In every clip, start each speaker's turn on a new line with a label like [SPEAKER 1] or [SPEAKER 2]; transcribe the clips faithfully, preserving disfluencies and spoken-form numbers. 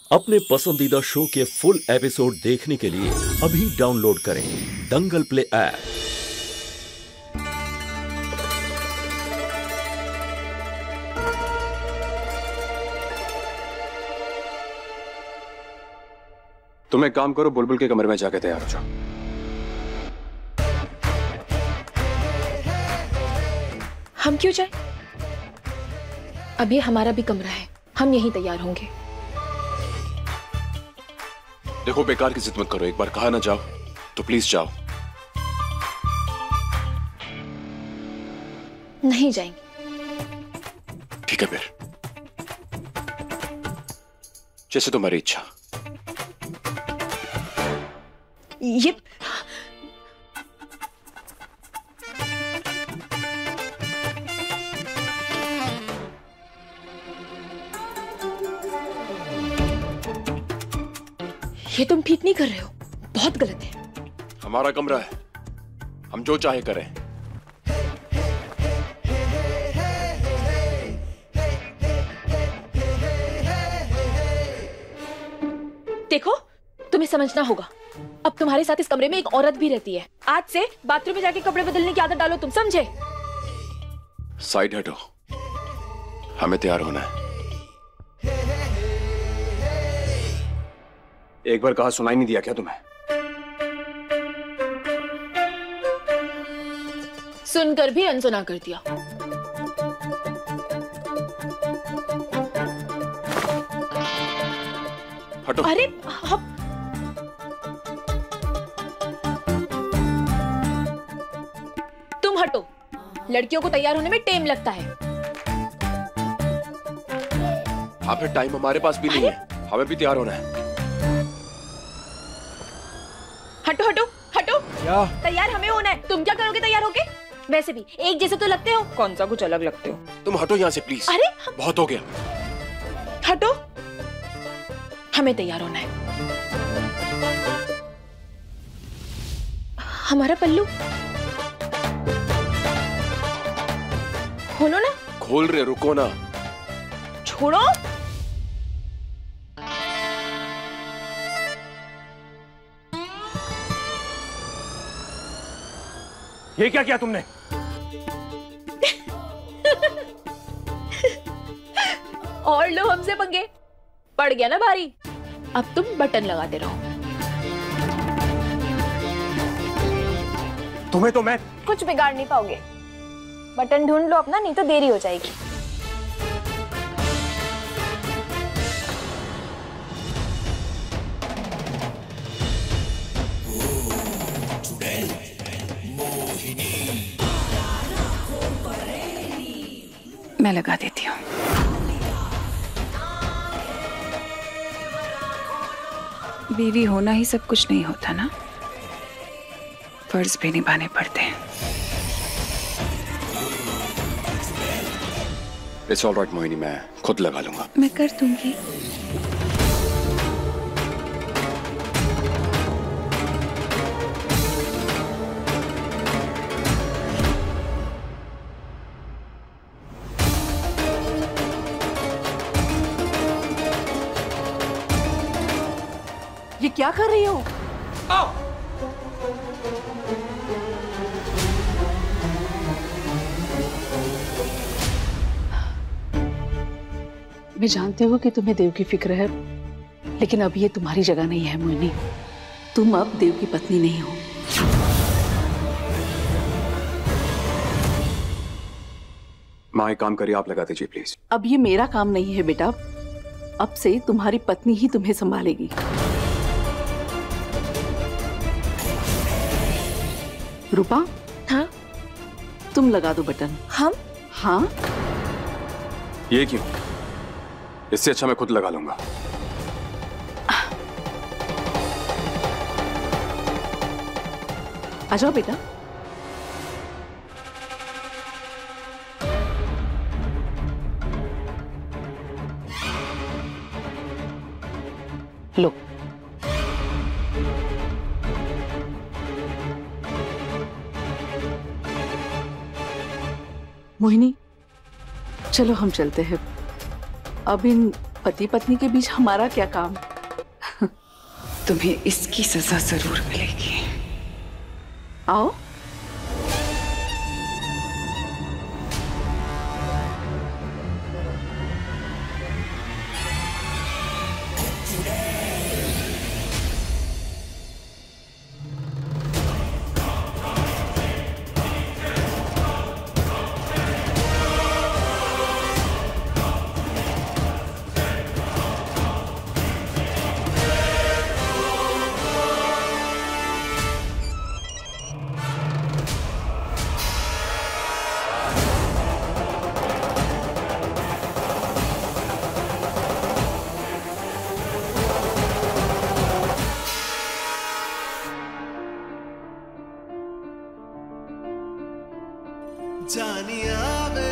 [SPEAKER 1] अपने पसंदीदा शो के फुल एपिसोड देखने के लिए अभी डाउनलोड करें दंगल प्ले ऐप।
[SPEAKER 2] तुम एक काम करो, बुलबुल के कमरे में जाके तैयार हो जाओ।
[SPEAKER 3] हम क्यों जाए? अभी हमारा भी कमरा है, हम यहीं तैयार होंगे।
[SPEAKER 2] देखो, बेकार की जिद मत करो, एक बार कहा ना जाओ तो प्लीज जाओ।
[SPEAKER 3] नहीं जाएंगे।
[SPEAKER 2] ठीक है फिर, जैसे तुम्हारी इच्छा।
[SPEAKER 3] ये ये तुम ठीक नहीं कर रहे हो, बहुत गलत है।
[SPEAKER 2] हमारा कमरा है, हम जो चाहे करें।
[SPEAKER 3] देखो, तुम्हें समझना होगा, अब तुम्हारे साथ इस कमरे में एक औरत भी रहती है। आज से बाथरूम में जाके कपड़े बदलने की आदत डालो, तुम समझे?
[SPEAKER 2] साइड हटो, हमें तैयार होना है। एक बार कहा सुनाई नहीं दिया क्या तुम्हें?
[SPEAKER 3] सुनकर भी अनसुना कर दिया।
[SPEAKER 2] हटो।
[SPEAKER 3] अरे हम... तुम हटो, लड़कियों को तैयार होने में टाइम लगता है।
[SPEAKER 2] हाँ, फिर टाइम हमारे पास भी नहीं है, हमें भी तैयार होना है।
[SPEAKER 3] हटो हटो हटो।
[SPEAKER 2] क्या?
[SPEAKER 3] तैयार हमें होना है, तुम क्या करोगे तैयार होके? वैसे भी एक जैसे तो लगते हो, कौन सा कुछ अलग लगते हो।
[SPEAKER 2] तुम हटो यहाँ से प्लीज।
[SPEAKER 3] अरे
[SPEAKER 2] बहुत हो गया।
[SPEAKER 3] हटो, हमें तैयार होना है। हमारा पल्लू खोलो ना।
[SPEAKER 2] खोल रहे, रुको ना।
[SPEAKER 3] छोड़ो।
[SPEAKER 2] ये क्या किया तुमने?
[SPEAKER 3] और लो हमसे पंगे, पड़ गया ना भारी। अब तुम बटन लगाते रहो।
[SPEAKER 2] तुम्हें तो मैं
[SPEAKER 3] कुछ बिगाड़ नहीं पाओगे। बटन ढूंढ लो अपना, नहीं तो देरी हो जाएगी।
[SPEAKER 4] मैं लगा देती हूँ। बीवी होना ही सब कुछ नहीं होता ना, फर्ज भी निभाने पड़ते हैं।
[SPEAKER 2] इट्स ऑल राइट मोहिनी, मैं खुद लगा लूंगा।
[SPEAKER 4] मैं कर दूंगी।
[SPEAKER 5] ये क्या कर रही हो?
[SPEAKER 2] आओ।
[SPEAKER 5] मैं जानती हूँ कि तुम्हें देव की फिक्र है, लेकिन अब ये तुम्हारी जगह नहीं है मोहिनी। तुम अब देव की पत्नी नहीं हो।
[SPEAKER 2] माँ, एक काम करिए, आप लगा दीजिए प्लीज।
[SPEAKER 5] अब ये मेरा काम नहीं है बेटा, अब से तुम्हारी पत्नी ही तुम्हें संभालेगी। रूपा।
[SPEAKER 3] हाँ?
[SPEAKER 5] तुम लगा दो बटन।
[SPEAKER 3] हम?
[SPEAKER 5] हाँ।
[SPEAKER 2] ये क्यों? इससे अच्छा मैं खुद लगा लूंगा।
[SPEAKER 5] आ जाओ बेटा। लो। मोहिनी, चलो हम चलते हैं। अब इन पति पत्नी के बीच हमारा क्या काम?
[SPEAKER 4] तुम्हें इसकी सजा जरूर मिलेगी।
[SPEAKER 5] आओ।
[SPEAKER 6] जानिया वे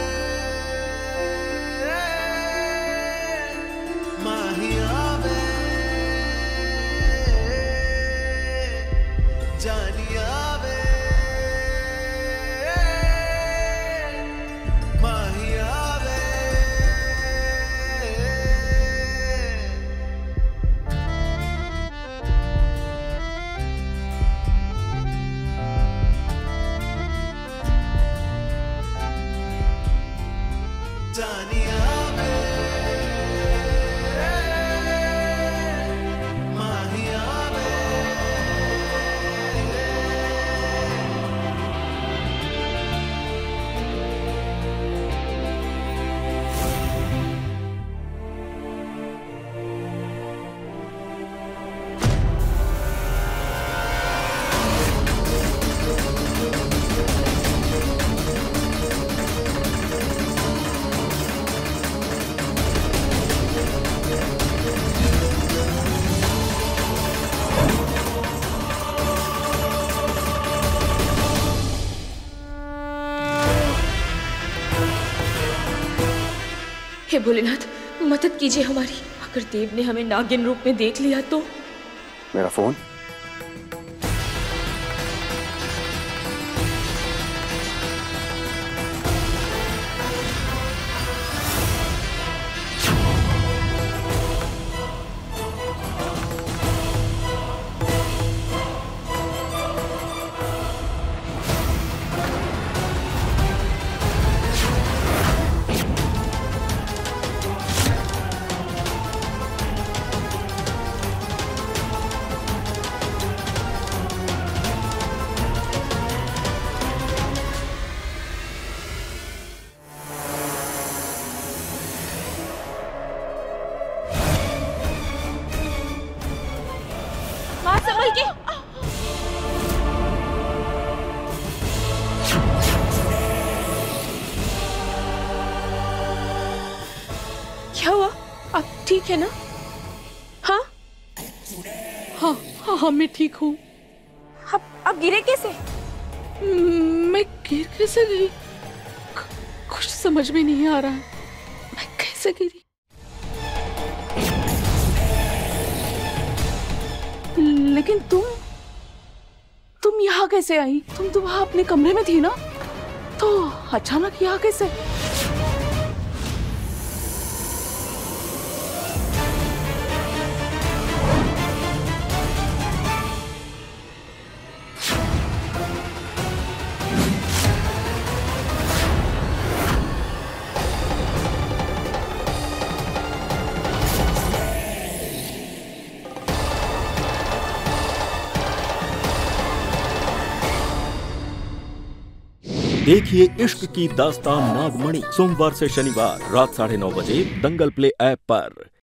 [SPEAKER 6] माहिया वे जानिया वे माहिया वे जानिया वे माहिया वे
[SPEAKER 3] हे भोलेनाथ, मदद कीजिए हमारी। अगर देव ने हमें नागिन रूप में देख लिया तो?
[SPEAKER 2] मेरा फोन?
[SPEAKER 3] माँ संभल के। क्या हुआ? आप ठीक है ना? हाँ
[SPEAKER 5] हाँ हाँ हाँ मैं ठीक हूँ।
[SPEAKER 3] आप आप गिरे कैसे?
[SPEAKER 5] मैं गिर कैसे गई? कुछ समझ में नहीं आ रहा। मैं कैसे गिरी? लेकिन तुम तुम यहाँ कैसे आई? तुम तो वहां अपने कमरे में थी ना, तो अचानक यहाँ कैसे?
[SPEAKER 1] देखिए इश्क की दास्तान नागमणि सोमवार से शनिवार रात साढ़े नौ बजे दंगल प्ले ऐप पर।